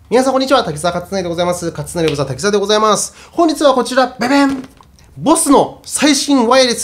皆さんこんにちは、滝沢勝成でございます。勝成ブザ滝沢でございます。本日はこちら、ベベンボスの最新ワイヤレス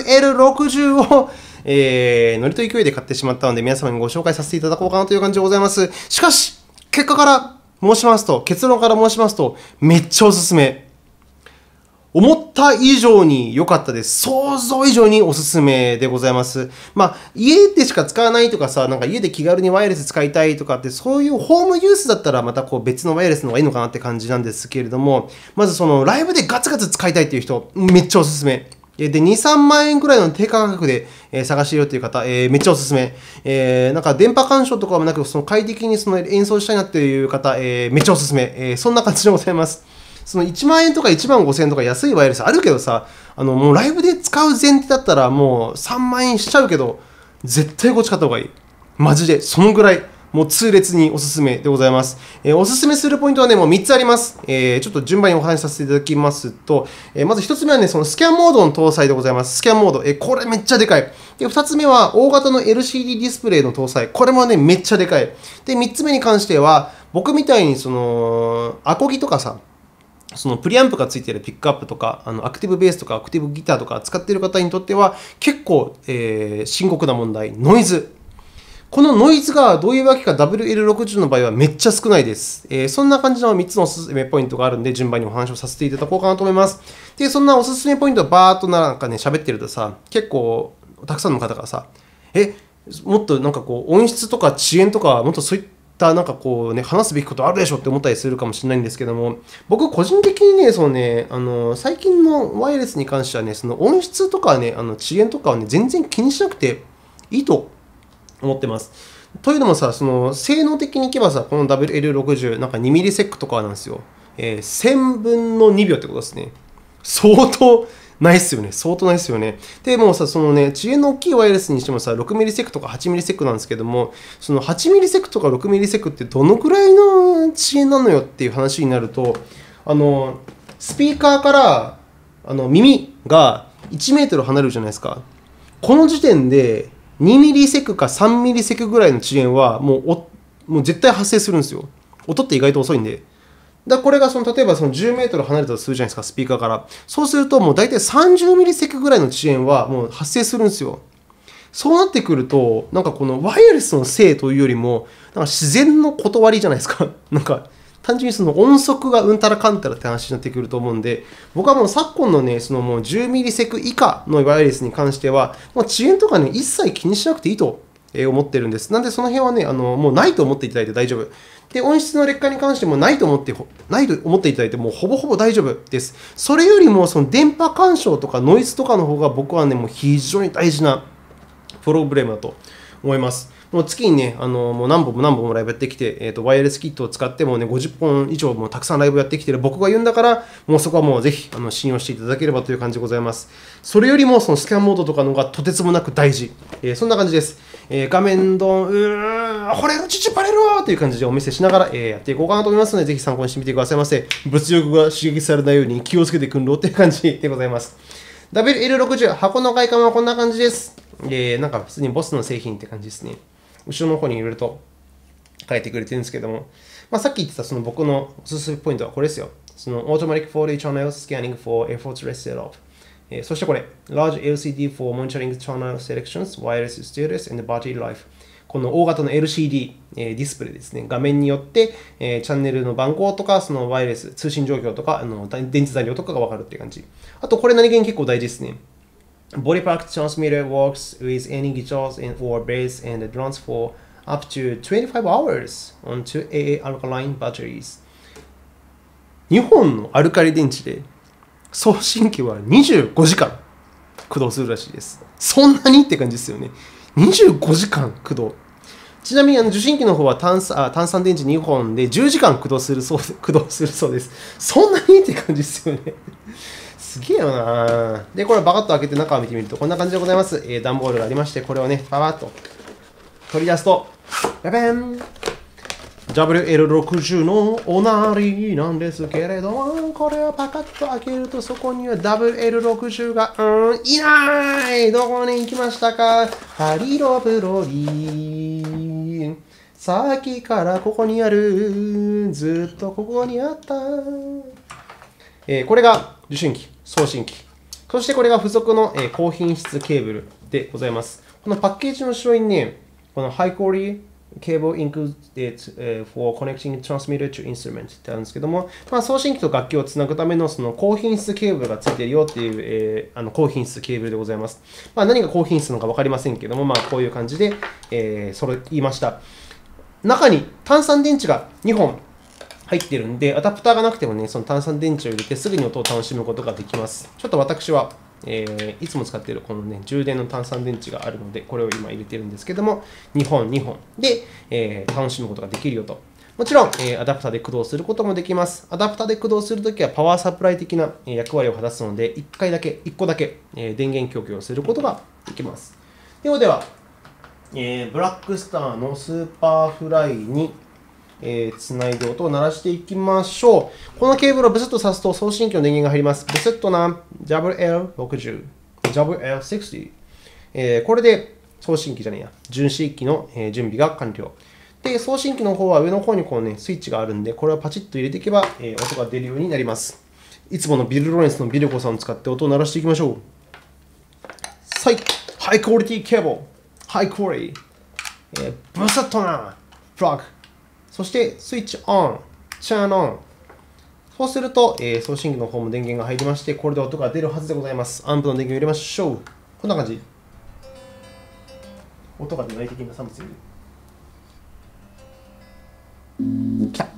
WL60 を、ノリと勢いで買ってしまったので、皆様にご紹介させていただこうかなという感じでございます。しかし、結論から申しますと、めっちゃおすすめ。思った以上に良かったです。想像以上におすすめでございます。家でしか使わないとかさ、なんか家で気軽にワイヤレス使いたいとかって、そういうホームユースだったらまたこう別のワイヤレスの方がいいのかなって感じなんですけれども、まずそのライブでガツガツ使いたいっていう人、めっちゃおすすめ。で、2、3万円くらいの低価格で探しているという方、めっちゃおすすめ。なんか電波干渉とかもなく、その快適にその演奏したいなっていう方、めっちゃおすすめ。そんな感じでございます。その1万円とか1万5千円とか安いワイヤレスあるけどさ、もうライブで使う前提だったらもう3万円しちゃうけど、絶対こっち買った方がいい。マジで、そのぐらい、もう痛烈におすすめでございます。おすすめするポイントはね、もう3つあります。ちょっと順番にお話しさせていただきますと、まず1つ目はね、そのスキャンモードの搭載でございます。スキャンモード。これめっちゃでかい。で、2つ目は大型の LCD ディスプレイの搭載。これもね、めっちゃでかい。で、3つ目に関しては、僕みたいにその、アコギとかさ、そのプリアンプがついているピックアップとか、アクティブベースとかアクティブギターとか使っている方にとっては、結構、深刻な問題、ノイズ。このノイズがどういうわけか WL60 の場合はめっちゃ少ないです。そんな感じの3つのおすすめポイントがあるんで、順番にお話をさせていただこうかなと思います。で、そんなおすすめポイントをバーっとなんかね、喋ってるとさ、結構、たくさんの方がさ、もっとなんかこう、音質とか遅延とか、もっとそういったなんかこうね、話すべきことあるでしょって思ったりするかもしれないんですけども、僕個人的にね、そのね、最近のワイヤレスに関してはね、その音質とかね、遅延とかはね、全然気にしなくていいと思ってます。というのもさ、その性能的にいけばさ、この WL60、なんか2ミリセックとかなんですよ。1000分の2秒ってことですね。相当ないっすよね。相当ないっすよね。で、もうさ、そのね、遅延の大きいワイヤレスにしてもさ、6ミリセックとか8ミリセックなんですけども、その8ミリセックとか6ミリセックってどのくらいの遅延なのよっていう話になると、スピーカーから耳が1メートル離れるじゃないですか。この時点で2ミリセックか3ミリセックぐらいの遅延はもう絶対発生するんですよ。音って意外と遅いんで。これが例えば10メートル離れたとするじゃないですか、スピーカーから。そうすると、もう大体30ミリセックぐらいの遅延はもう発生するんですよ。そうなってくると、なんかこのワイヤレスのせいというよりも、なんか自然の断りじゃないですか。なんか単純にその音速がうんたらかんたらって話になってくると思うんで、僕はもう昨今のね、そのもう10ミリセック以下のワイヤレスに関しては、もう遅延とかね、一切気にしなくていいと思ってるんです。なんでその辺はね、もうないと思っていただいて大丈夫。で、音質の劣化に関してもないと思っていただいてもうほぼほぼ大丈夫です。それよりもその電波干渉とかノイズとかの方が僕はね、もう非常に大事なプロブレムだと思います。もう月にね、もう何本もライブやってきて、ワイヤレスキットを使ってもね、50本以上もたくさんライブやってきてる僕が言うんだから、もうそこはもうぜひ信用していただければという感じでございます。それよりもそのスキャンモードとかの方がとてつもなく大事。そんな感じです。画面ドン、これがチュパレるわという感じでお見せしながら、やっていこうかなと思いますので、ぜひ参考にしてみてくださいませ。物欲が刺激されないように気をつけて訓練っていう感じでございます。WL60、箱の外観はこんな感じです。なんか普通にボスの製品って感じですね。後ろの方にいろいろと書いてくれてるんですけども、さっき言ってたその僕のおすすめポイントはこれですよ。その Automatic 4D Channel Scanning for Effortless Setup。そしてこれ、Large LCD for Monitoring Channel Selections, Wireless Status, and Battery Life。この大型の LCD ディスプレイですね。画面によって、チャンネルの番号とか、そのワイヤレス、通信状況とか、電池残量とかが分かるっていう感じ。あと、これ何気に結構大事ですね。Body Pack Transmitter works with any guitars or bass and drums for up to 25 hours on 2AA alkaline batteries。2本のアルカリ電池で送信機は25時間駆動するらしいです。そんなにって感じですよね。25時間駆動。ちなみに受信機の方は単酸電池2本で10時間駆動するそうです。そんなにって感じですよね。すげえよな。で、これバカッと開けて中を見てみるとこんな感じでございます。段ボールがありまして、これをね、パパッと取り出すと、ババン WL60 のおなりなんですけれども、これをパカッと開けるとそこには WL60 がいない。どこに行きましたか。ハリロプロリー。 さっきからここにある。ずっとここにあった。これが受信機、送信機。そしてこれが付属の高品質ケーブルでございます。このパッケージの後ろにね、この High Quality Cable Included for Connecting Transmitter to Instrument ってあるんですけども、送信機と楽器をつなぐためのその高品質ケーブルがついているよっていう、高品質ケーブルでございます。何が高品質なのか分かりませんけども、こういう感じで、言いました。中に単3電池が2本入ってるんで、アダプターがなくてもね、その単3電池を入れてすぐに音を楽しむことができます。ちょっと私は、いつも使っているこのね、充電の単3電池があるので、これを今入れてるんですけども、2本で、楽しむことができるよと。もちろん、アダプターで駆動することもできます。アダプターで駆動するときはパワーサプライ的な役割を果たすので、1個だけ電源供給をすることができます。では、ブラックスターのスーパーフライにつないで音を鳴らしていきましょう。このケーブルをブスッと挿すと送信機の電源が入ります。ブスッとな WL60、WL60。これで送信機じゃねえや、純子機の準備が完了。で、送信機の方は上の方にこうね、スイッチがあるんで、これをパチッと入れていけば音が出るようになります。いつものビル・ロレンスのビルコさんを使って音を鳴らしていきましょう。ハイクオリティケーブル、ハイクオリティ、ブスッとなプラグ。そしてスイッチオン、チャンオン。そうすると、送信機の方も電源が入りまして、これで音が出るはずでございます。アンプの電源を入れましょう。こんな感じ。音が出ない的なサムスン。来た。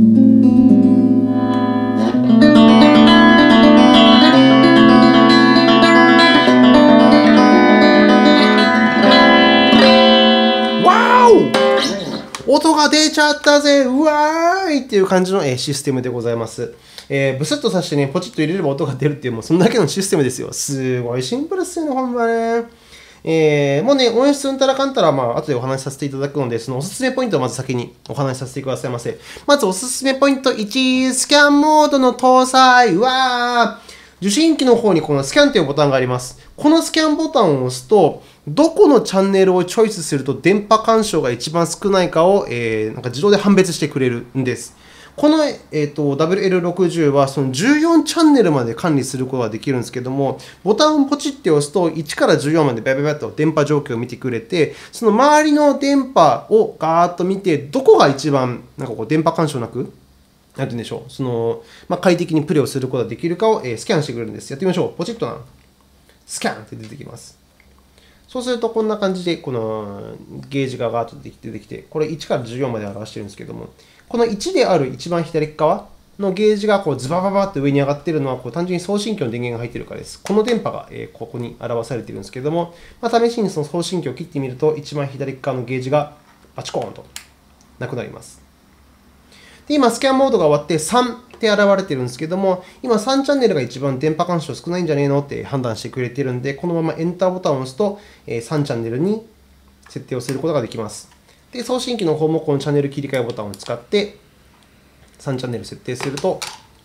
音が出ちゃったぜ、うわーいっていう感じのシステムでございます。ブスッとさしてね、ポチッと入れれば音が出るっていう、もうそんだけのシステムですよ。すごいシンプルっすよね、ほんまね。もうね、音質うんたらかんたら、後でお話しさせていただくので、そのおすすめポイントをまず先にお話しさせてくださいませ。まずおすすめポイント1、スキャンモードの搭載。うわー。受信機の方にこのスキャンというボタンがあります。このスキャンボタンを押すと、どこのチャンネルをチョイスすると電波干渉が一番少ないかを、なんか自動で判別してくれるんです。この、WL60 はその14チャンネルまで管理することができるんですけども、ボタンをポチって押すと1から14までバッと電波状況を見てくれて、その周りの電波をガーッと見て、どこが一番なんかこう電波干渉なくなんて言うんでしょう。その、快適にプレイをすることができるかを、スキャンしてくれるんです。やってみましょう。ポチッとな。スキャンって出てきます。そうすると、こんな感じで、このゲージがガーッと出てきて、これ1から14まで表してるんですけども、この1である一番左側のゲージがこうズバババって上に上がっているのは、単純に送信機の電源が入っているからです。この電波が、ここに表されているんですけども、試しにその送信機を切ってみると、一番左側のゲージがバチコーンとなくなります。で、今、スキャンモードが終わって3って現れてるんですけども、今3チャンネルが一番電波干渉少ないんじゃねえのって判断してくれてるんで、このままエンターボタンを押すと、3チャンネルに設定をすることができます。で、送信機の方もこのチャンネル切り替えボタンを使って、3チャンネル設定すると、わ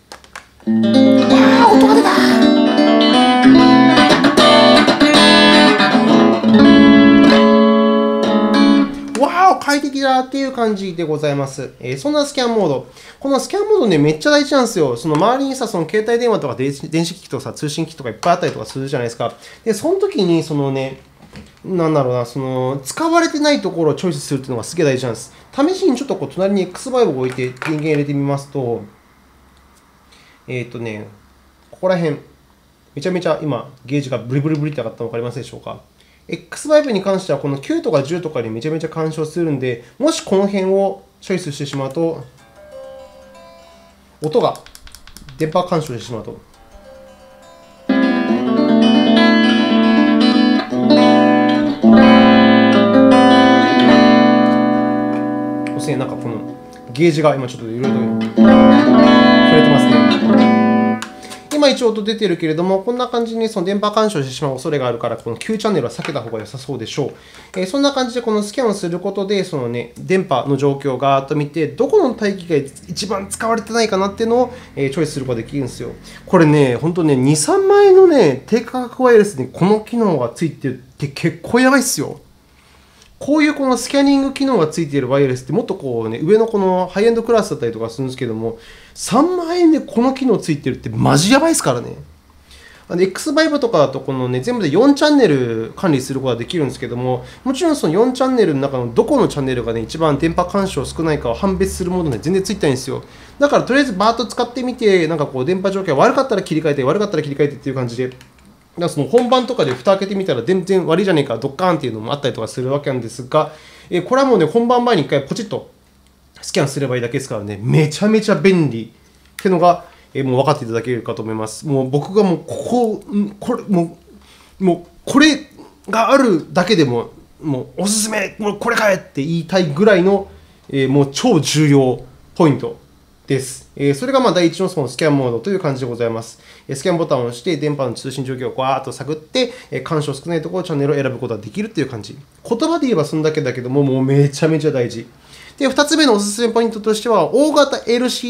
ー、音が出た快適だっていう感じでございます。そんなスキャンモード。このスキャンモードね、めっちゃ大事なんですよ。その周りにさ、その携帯電話とか電子機器とかさ、通信機器とかいっぱいあったりとかするじゃないですか。で、その時に、そのね、なんだろうな、その、使われてないところをチョイスするっていうのがすげえ大事なんです。試しにちょっとこう、隣に X バイブを置いて電源入れてみますと、ここら辺、めちゃめちゃ今、ゲージがブリブリブリって上がったの分かりますでしょうか。X バイブに関してはこの9とか10とかにめちゃめちゃ干渉するんで、もしこの辺をチョイスしてしまうと、音が電波干渉してしまうと、なんかこのゲージが今ちょっといろいろ触れてますね。今一応音出てるけれども、こんな感じにその電波干渉してしまう恐れがあるから、この9チャンネルは避けた方が良さそうでしょう。そんな感じでこのスキャンをすることで、そのね、電波の状況をガーッと見て、どこの帯域が一番使われてないかなっていうのをチョイスすることができるんですよ。これね、本当ね、2、3万円のね、低価格ワイヤレスにこの機能がついてるって結構やばいっすよ。 こういうこのスキャニング機能がついているワイヤレスってもっとこうね、上のこのハイエンドクラスだったりとかするんですけども、3万円でこの機能ついてるってマジやばいですからね。X バイブとかだとこのね、全部で4チャンネル管理することができるんですけども、もちろんその4チャンネルの中のどこのチャンネルがね、一番電波干渉少ないかを判別するもので全然ついてないんですよ。だからとりあえずバーッと使ってみて、なんかこう電波状況が悪かったら切り替えて、悪かったら切り替えてっていう感じで、だからその本番とかで蓋開けてみたら全然悪いじゃねえか、ドッカーンっていうのもあったりとかするわけなんですが、これはもうね、本番前に1回ポチッとスキャンすればいいだけですからね、めちゃめちゃ便利っていうのが、もう分かっていただけるかと思います。もう僕がもうこれがあるだけでも、もうおすすめ、もうこれかえって言いたいぐらいの、もう超重要ポイントです。それがまあ第一のそのスキャンモードという感じでございます。スキャンボタンを押して電波の通信状況をわーっと探って、干渉少ないところチャンネルを選ぶことができるっていう感じ。言葉で言えばそんだけだけども、もうめちゃめちゃ大事。で、2つ目のおすすめポイントとしては、大型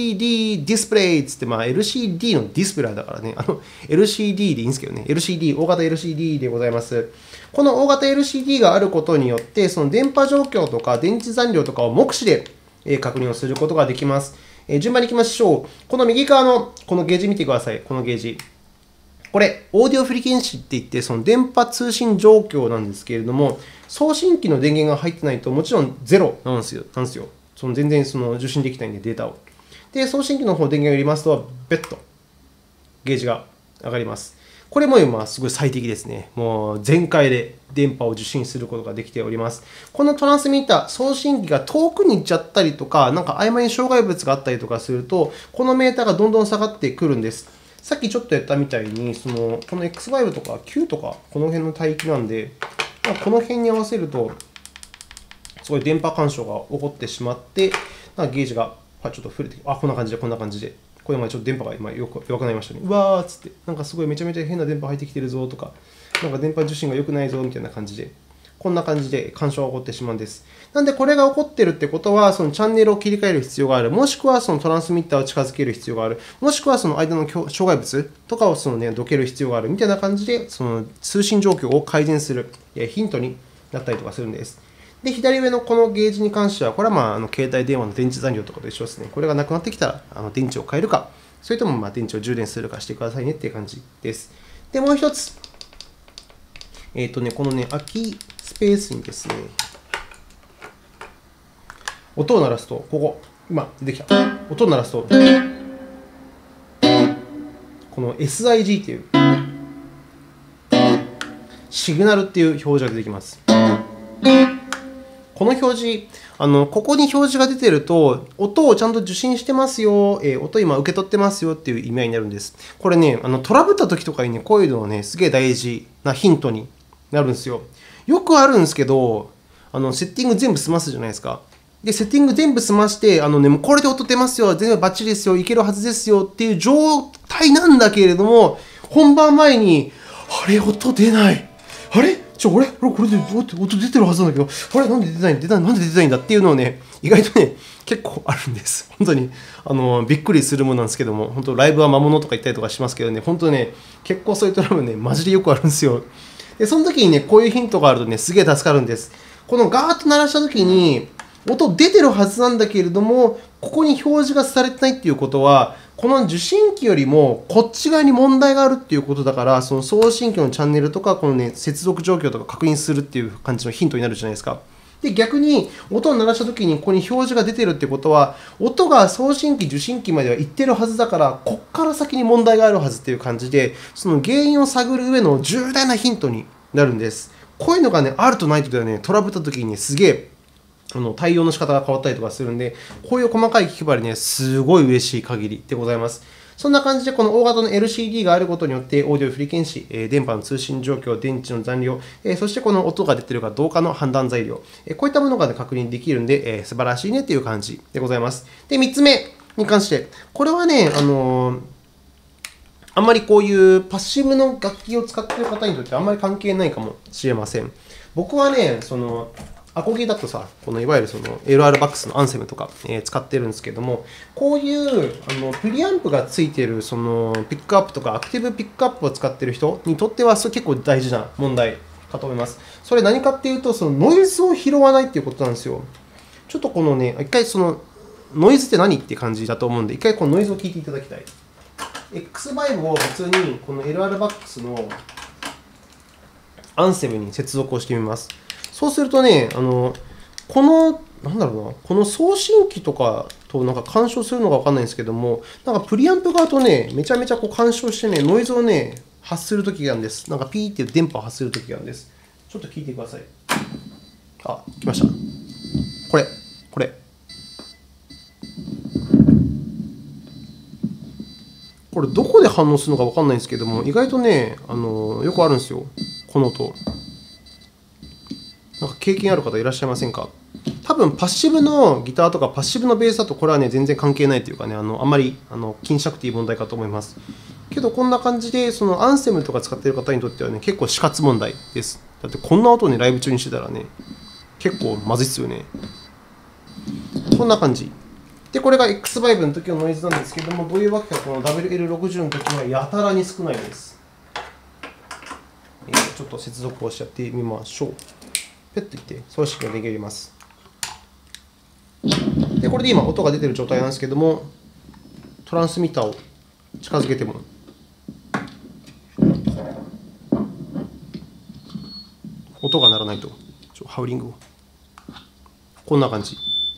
LCD ディスプレイつって、まあ LCD のディスプレイだからね、LCD でいいんですけどね、大型 LCD でございます。この大型 LCD があることによって、その電波状況とか電池残量とかを目視で確認をすることができます。順番に行きましょう。この右側のこのゲージ見てください。このゲージ。これ、オーディオフリケンシって言って、その電波通信状況なんですけれども、送信機の電源が入ってないと、もちろんゼロなんですよ。全然受信できないんで、データを。で、送信機の方電源を入れますと、別途ゲージが上がります。これも今、すごい最適ですね。もう全開で電波を受信することができております。このトランスミッター、送信機が遠くに行っちゃったりとか、なんか曖昧に障害物があったりとかすると、このメーターがどんどん下がってくるんです。さっきちょっとやったみたいに、この X5 とか Q とか、この辺の帯域なんで、この辺に合わせると、すごい電波干渉が起こってしまって、なんかゲージがちょっと触れて、こんな感じで、こんな感じで。これまでちょっと電波が今弱くなりましたね。うわーっつって、なんかすごいめちゃめちゃ変な電波入ってきてるぞとか、なんか電波受信が良くないぞみたいな感じで、こんな感じで干渉が起こってしまうんです。なんでこれが起こってるってことは、そのチャンネルを切り替える必要がある。もしくはそのトランスミッターを近づける必要がある。もしくはその間の障害物とかをどける必要があるみたいな感じで、その通信状況を改善するヒントになったりとかするんです。で、左上のこのゲージに関しては、これは携帯電話の電池残量とかと一緒ですね。これがなくなってきたら、電池を変えるか、それとも電池を充電するかしてくださいねっていう感じです。で、もう一つ。この空きスペースにですね、音を鳴らすと、ここ、今出てきた。音を鳴らすと、この SIG っていう、シグナルっていう表示が出てきます。この表示、ここに表示が出てると、音をちゃんと受信してますよ、音今受け取ってますよっていう意味合いになるんです。これね、トラブった時とかにね、こういうのはね、すげえ大事なヒントになるんですよ。よくあるんですけど、セッティング全部済ますじゃないですか。で、セッティング全部済まして、もうこれで音出ますよ、全部バッチリですよ、いけるはずですよっていう状態なんだけれども、本番前に、あれ、音出ない。あれこれで音出てるはずなんだけど、あれなんで出てないんだっていうのをね、意外とね、結構あるんです。本当に、びっくりするものなんですけども、本当、ライブは魔物とか言ったりとかしますけどね、本当ね、結構そういうトラブルね、マジでよくあるんですよ。で、その時にね、こういうヒントがあるとね、すげえ助かるんです。このガーッと鳴らした時に、音出てるはずなんだけれども、ここに表示がされてないっていうことは、この受信機よりもこっち側に問題があるっていうことだから、その送信機のチャンネルとか、このね、接続状況とか確認するっていう感じのヒントになるじゃないですか。で、逆に、音を鳴らしたときにここに表示が出てるってことは、音が送信機、受信機までは行ってるはずだから、こっから先に問題があるはずっていう感じで、その原因を探る上の重大なヒントになるんです。こういうのがね、あるとないとではね、トラブったときにすげえ、対応の仕方が変わったりとかするんで、こういう細かい気配りね、すごい嬉しい限りでございます。そんな感じで、この大型の LCD があることによって、オーディオフリケンシ、電波の通信状況、電池の残量、そしてこの音が出ているかどうかの判断材料、こういったものが、ね、確認できるんで、素晴らしいねという感じでございます。で、3つ目に関して、これはね、あんまりこういうパッシブの楽器を使っている方にとってあんまり関係ないかもしれません。僕はね、アコギだとさ、このいわゆるLR バックスのアンセムとか、使ってるんですけども、こういうプリアンプがついてるピックアップとかアクティブピックアップを使ってる人にとっては結構大事な問題かと思います。それ何かっていうと、そのノイズを拾わないっていうことなんですよ。ちょっとこのね、一回そのノイズって何って感じだと思うんで、一回このノイズを聞いていただきたい。X バイブを普通にこの LR-BAX のアンセムに接続をしてみます。そうするとね、この、なんだろうな、この送信機とかとなんか干渉するのか分かんないんですけども、なんかプリアンプ側とね、めちゃめちゃこう干渉してね、ノイズをね、発するときがあるんです。なんかピーっていう電波を発するときがあるんです。ちょっと聞いてください。あ、来ました。これ。これどこで反応するのか分かんないんですけども、意外とね、よくあるんですよ。この音。なんか経験ある方いらっしゃいませんか？多分パッシブのギターとかパッシブのベースだとこれはね、全然関係ないというかね、あんまり気にしなくていい問題かと思います。けどこんな感じで、そのアンセムとか使っている方にとってはね、結構死活問題です。だってこんな音をね、ライブ中にしてたらね、結構まずいっすよね。こんな感じ。で、これが X バイブの時のノイズなんですけども、どういうわけか、この WL60 の時はやたらに少ないです。ちょっと接続をしちゃってみましょう。ペッといって、送信ができます。で、これで今、音が出ている状態なんですけども、トランスミッターを近づけても、音が鳴らないと、ハウリングを。こんな感じ。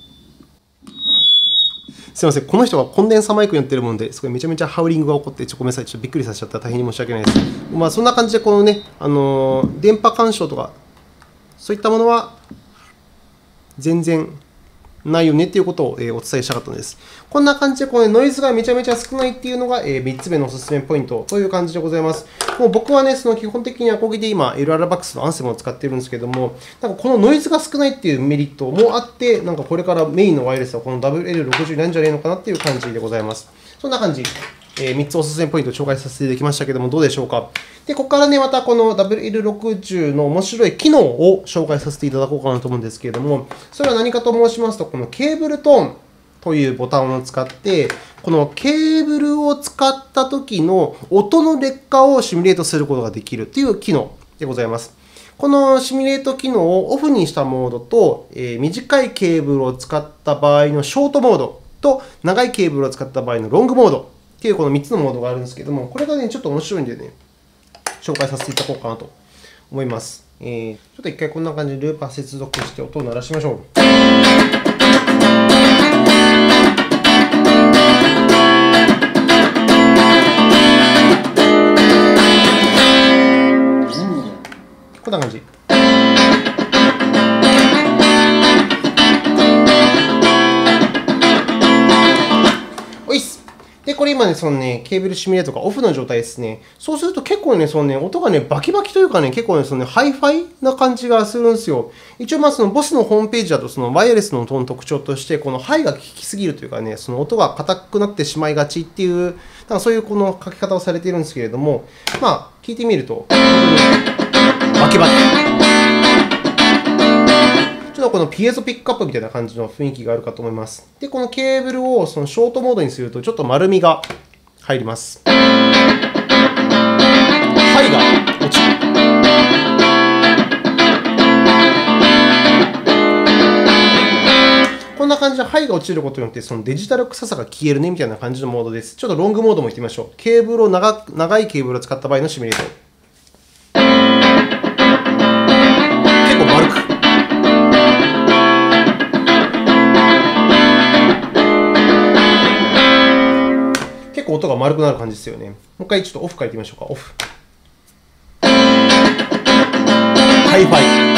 すみません、この人がコンデンサーマイクやってるもんで、すごいめちゃめちゃハウリングが起こって、ごめんなさい、ちょっとびっくりさせちゃったら大変に申し訳ないです。まあ、そんな感じで、このね、電波干渉とか、そういったものは全然ないよねっていうことをお伝えしたかったんです。こんな感じで、このノイズがめちゃめちゃ少ないっていうのが3つ目のおすすめポイントという感じでございます。もう僕はね、その基本的にアコギで今、LR-BAX のアンセムを使っているんですけども、なんかこのノイズが少ないっていうメリットもあって、なんかこれからメインのワイヤレスはこの WL60 なんじゃないのかなっていう感じでございます。そんな感じ。3つおすすめポイントを紹介させていただきましたけども、どうでしょうか。で、ここからね、またこの WL60 の面白い機能を紹介させていただこうかなと思うんですけれども、それは何かと申しますと、このケーブルトーンというボタンを使って、このケーブルを使った時の音の劣化をシミュレートすることができるという機能でございます。このシミュレート機能をオフにしたモードと、短いケーブルを使った場合のショートモードと、長いケーブルを使った場合のロングモードっていうこの3つのモードがあるんですけども、これがね、ちょっと面白いんでね、紹介させていただこうかなと思います。ちょっと一回こんな感じでルーパー接続して音を鳴らしましょう。こんな感じ。で、これ今ね、そのね、ケーブルシミュレートがオフの状態ですね。そうすると結構ね、そのね、音がね、バキバキというかね、結構ね、そのね、ハイファイな感じがするんですよ。一応、まあ、そのボスのホームページだと、そのワイヤレスの音の特徴として、このハイが効きすぎるというかね、その音が硬くなってしまいがちっていう、なんかそういうこの書き方をされているんですけれども、まあ、聞いてみると、バキバキ。ちょっとこのピエゾピックアップみたいな感じの雰囲気があるかと思います。で、このケーブルをそのショートモードにすると、ちょっと丸みが入ります。ハイが落ちる。こんな感じでハイが落ちることによって、そのデジタル臭さが消えるねみたいな感じのモードです。ちょっとロングモードもいってみましょう。ケーブルを長いケーブルを使った場合のシミュレート。結構丸く。結構音が丸くなる感じですよね。もう一回ちょっとオフ書いてみましょうか。オフ。ハイファイ。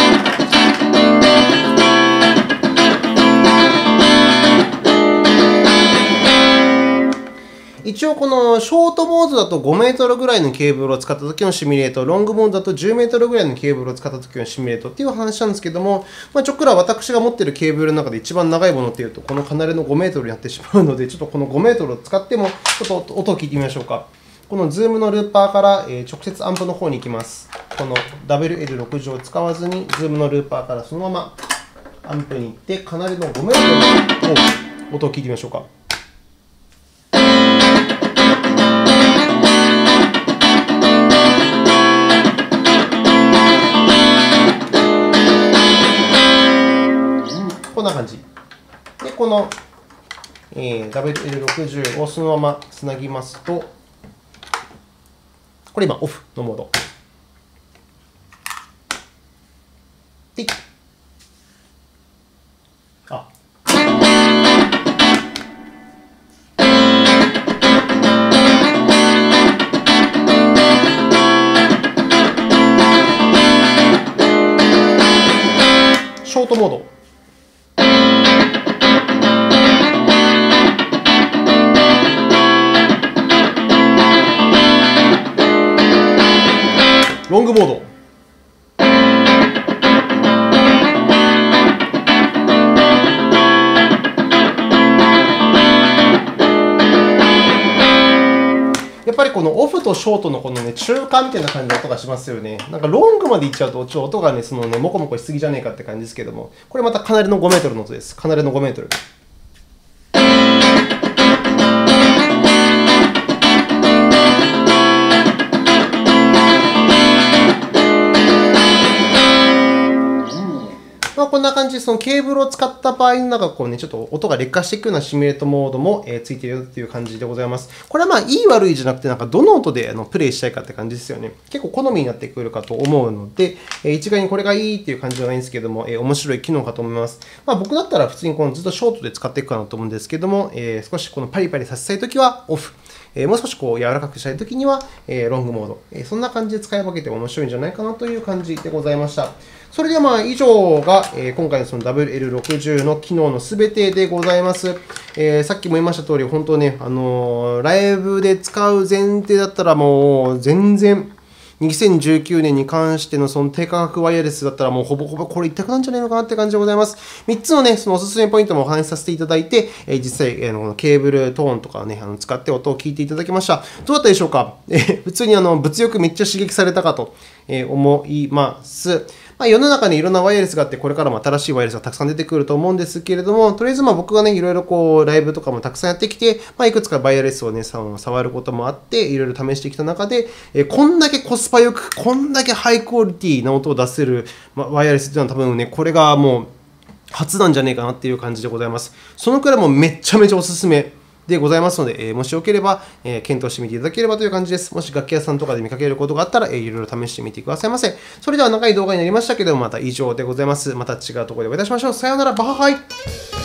一応このショートモードだと5メートルぐらいのケーブルを使った時のシミュレート、ロングモードだと10メートルぐらいのケーブルを使った時のシミュレートっていう話なんですけども、ちょっくら私が持っているケーブルの中で一番長いものっていうと、この離れの5メートルになってしまうので、ちょっとこの5メートルを使っても、ちょっと音を聞いてみましょうか。このズームのルーパーから直接アンプの方に行きます。この WL60 を使わずに、ズームのルーパーからそのままアンプに行って、かなりの5メートルの音を聞いてみましょうか。 この、WL60 をそのままつなぎますと、これ今、オフのモード。で、あ。ショートモード。ロングモード。やっぱりこのオフとショートのこのね、中間みたいな感じの音がしますよね。なんかロングまでいっちゃうと、音がね、モコモコしすぎじゃねえかって感じですけども、これまたかなりの5メートルの音です。かなりの5メートル。こんな感じで、そのケーブルを使った場合の中、こうね、ちょっと音が劣化していくようなシミュレートモードもついているという感じでございます。これはまあ、いい悪いじゃなくて、なんかどの音でプレイしたいかって感じですよね。結構好みになってくるかと思うので、一概にこれがいいっていう感じじゃないんですけども、面白い機能かと思います。まあ、僕だったら普通にこのずっとショートで使っていくかなと思うんですけども、少しこのパリパリさせたいときはオフ。もう少しこう柔らかくしたいときにはロングモード。そんな感じで使い分けて面白いんじゃないかなという感じでございました。それではまあ以上が今回のその WL60 の機能のすべてでございます。さっきも言いました通り、本当ね、ライブで使う前提だったらもう全然、2019年に関してのその低価格ワイヤレスだったらもうほぼほぼこれ一択なんじゃないのかなって感じでございます。3つのね、そのおすすめポイントもお話しさせていただいて、実際、ケーブル、トーンとかをね、使って音を聞いていただきました。どうだったでしょうか？普通に物欲めっちゃ刺激されたかと思います。世の中にいろんなワイヤレスがあって、これからも新しいワイヤレスがたくさん出てくると思うんですけれども、とりあえず僕がね、いろいろこうライブとかもたくさんやってきて、いくつかワイヤレスをね、触ることもあって、いろいろ試してきた中で、こんだけコスパよく、こんだけハイクオリティな音を出せるワイヤレスっていうのは多分ね、これがもう初なんじゃねえかなっていう感じでございます。そのくらいもめちゃめちゃおすすめでございますので、もしよければ、検討してみていただければという感じです。もし楽器屋さんとかで見かけることがあったら、いろいろ試してみてくださいませ。それでは長い動画になりましたけども、また以上でございます。また違うところでお会いいたしましょう。さようなら、バイバイ。